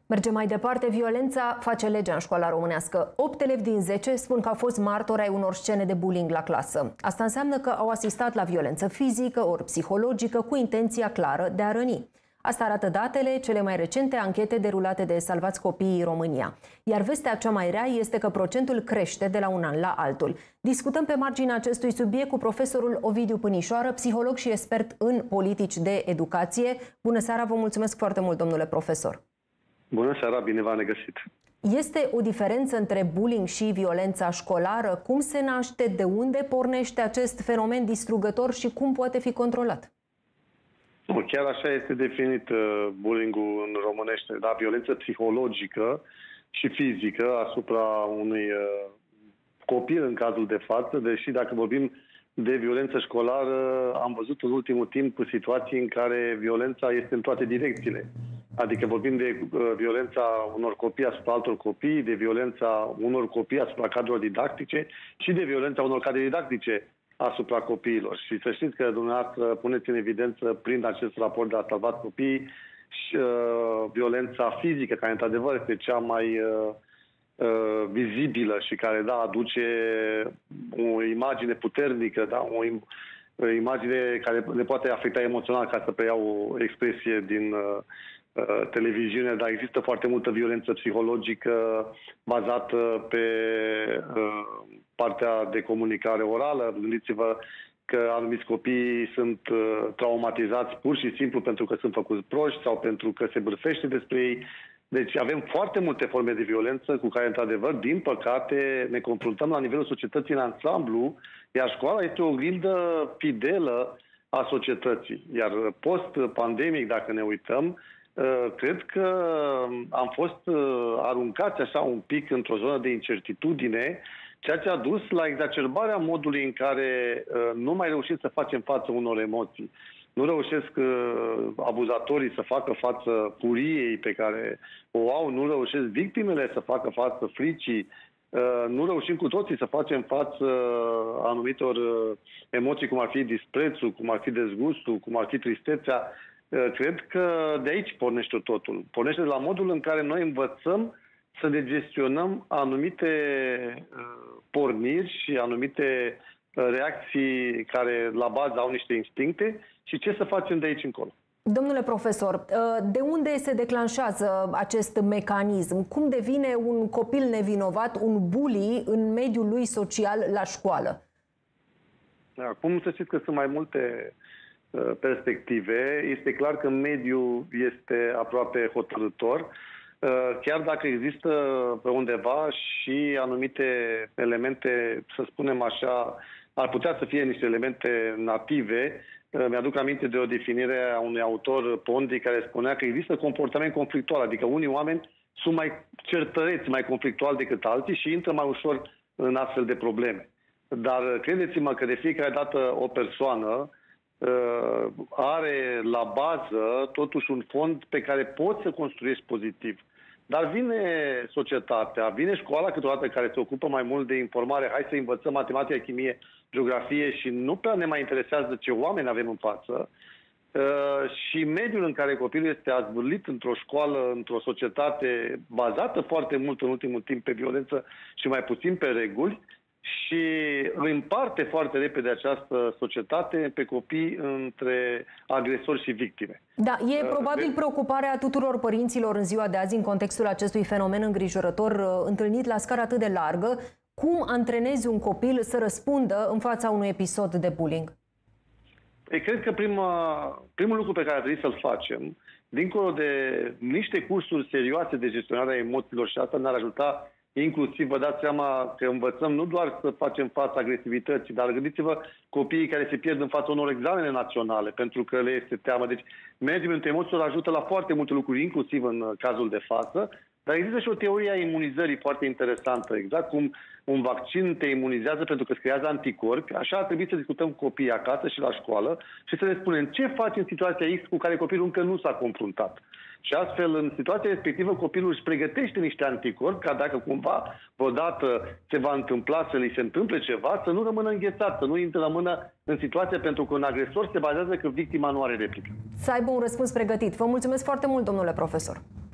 Mergem mai departe. Violența face legea în școala românească. 8 elevi din 10 spun că au fost martori ai unor scene de bullying la clasă. Asta înseamnă că au asistat la violență fizică ori psihologică cu intenția clară de a răni. Asta arată datele cele mai recente anchete derulate de Salvați Copiii România. Iar vestea cea mai rea este că procentul crește de la un an la altul. Discutăm pe marginea acestui subiect cu profesorul Ovidiu Pânișoară, psiholog și expert în politici de educație. Bună seara, vă mulțumesc foarte mult, domnule profesor. Bună seara, bine v-am regăsit. Este o diferență între bullying și violența școlară? Cum se naște, de unde pornește acest fenomen distrugător și cum poate fi controlat? Nu, chiar așa este definit bullying-ul în românește, da? Violență psihologică și fizică asupra unui copil în cazul de față, deși dacă vorbim de violență școlară, am văzut în ultimul timp situații în care violența este în toate direcțiile. Adică vorbim de violența unor copii asupra altor copii, de violența unor copii asupra cadrelor didactice și de violența unor cadre didactice asupra copiilor. Și să știți că dumneavoastră puneți în evidență prin acest raport de a salvat copiii și violența fizică, care într-adevăr este cea mai vizibilă și care aduce o imagine puternică, o imagine care ne poate afecta emoțional, ca să preiau o expresie din televiziune, dar există foarte multă violență psihologică bazată pe partea de comunicare orală. Gândiți-vă că anumiți copii sunt traumatizați pur și simplu pentru că sunt făcuți proști sau pentru că se bârfește despre ei. Deci avem foarte multe forme de violență cu care, într-adevăr, din păcate, ne confruntăm la nivelul societății în ansamblu, iar școala este o oglindă fidelă a societății. Iar post-pandemic, dacă ne uităm, cred că am fost aruncați așa un pic într-o zonă de incertitudine, ceea ce a dus la exacerbarea modului în care nu mai reușim să facem față unor emoții. Nu reușesc abuzatorii să facă față furiei pe care o au, nu reușesc victimele să facă față fricii, nu reușim cu toții să facem față anumitor emoții, cum ar fi disprețul, cum ar fi dezgustul, cum ar fi tristețea. Cred că de aici pornește totul. Pornește de la modul în care noi învățăm să ne gestionăm anumite porniri și anumite reacții care la bază au niște instincte și ce să facem de aici încolo. Domnule profesor, de unde se declanșează acest mecanism? Cum devine un copil nevinovat un bully în mediul lui social la școală? Acum să știți că sunt mai multe perspective. Este clar că mediul este aproape hotărâtor, chiar dacă există pe undeva și anumite elemente, să spunem așa, ar putea să fie niște elemente native. Mi-aduc aminte de o definire a unui autor, Pondi, care spunea că există comportament conflictual, adică unii oameni sunt mai certăreți, mai conflictuali decât alții și intră mai ușor în astfel de probleme. Dar credeți-mă că de fiecare dată o persoană are la bază totuși un fond pe care poți să construiești pozitiv. Dar vine societatea, vine școala câteodată care se ocupă mai mult de informare. Hai să învățăm matematică, chimie, geografie și nu prea ne mai interesează ce oameni avem în față. Și mediul în care copilul este azvârlit într-o școală, într-o societate bazată foarte mult în ultimul timp pe violență și mai puțin pe reguli, și îi împarte foarte repede această societate pe copii între agresori și victime. Da, e probabil preocuparea tuturor părinților în ziua de azi în contextul acestui fenomen îngrijorător întâlnit la scară atât de largă. Cum antrenezi un copil să răspundă în fața unui episod de bullying? Cred că primul lucru pe care ar trebui să-l facem, dincolo de niște cursuri serioase de gestionare a emoțiilor, și asta ne-ar ajuta inclusiv, vă dați seama că învățăm nu doar să facem față agresivității, dar gândiți-vă copiii care se pierd în fața unor examene naționale pentru că le este teamă. Deci managementul emoțiilor ajută la foarte multe lucruri, inclusiv în cazul de față, dar există și o teorie a imunizării foarte interesantă. Exact cum un vaccin te imunizează pentru că îți creează anticorpi, așa ar trebui să discutăm cu copiii acasă și la școală și să le spunem ce faci în situația X cu care copilul încă nu s-a confruntat. Și astfel, în situația respectivă, copilul își pregătește niște anticorpi ca dacă cumva vreodată se va întâmpla să li se întâmple ceva, să nu rămână înghețat, să nu rămână în situația pentru că un agresor se bazează că victima nu are replică. Să aibă un răspuns pregătit. Vă mulțumesc foarte mult, domnule profesor.